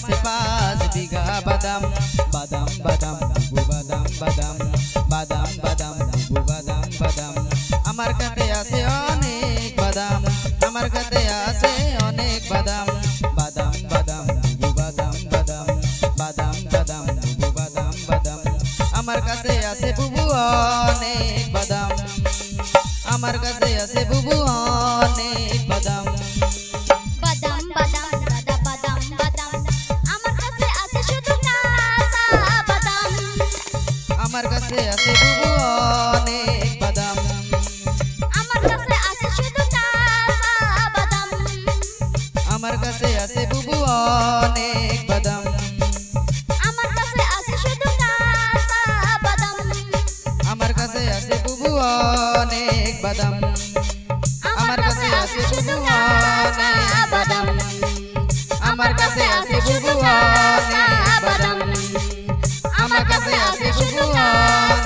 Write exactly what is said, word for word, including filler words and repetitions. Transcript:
আছে পাঁচ বিঘা বাদাম বাদাম বাদাম বুবু বাদাম বাদাম বাদাম বাদাম বুবু বাদাম বাদাম আমার কাছে আছে অনেক বাদাম আমার কাছে আছে অনেক বাদাম বাদাম বাদাম বুবু বাদাম বাদাম বাদাম বাদাম বুবু বাদাম বাদাম আমার কাছে আছে বুবু অনেক বাদাম আমার কাছে আছে বুবু অনেক বাদাম বাদাম বাদাম দাদা বাদাম বাদাম আমার কাছে আছে শুধু কাঁচা বাদাম আমার কাছে আছে বুবু অনেক বাদাম আমার কাছে আছে শুধু কাঁচা বাদাম আমার কাছে আছে বুবু অনেক বাদাম আমার কাছে আছে শুধু কাঁচা বাদাম আমার কাছে আছে বুবু অনেক বাদাম আমার কাছে আছে শুধু অনেক বাদাম আমার কাছে আছে বুবু অনেক বাদাম আমার কাছে আছে শুধু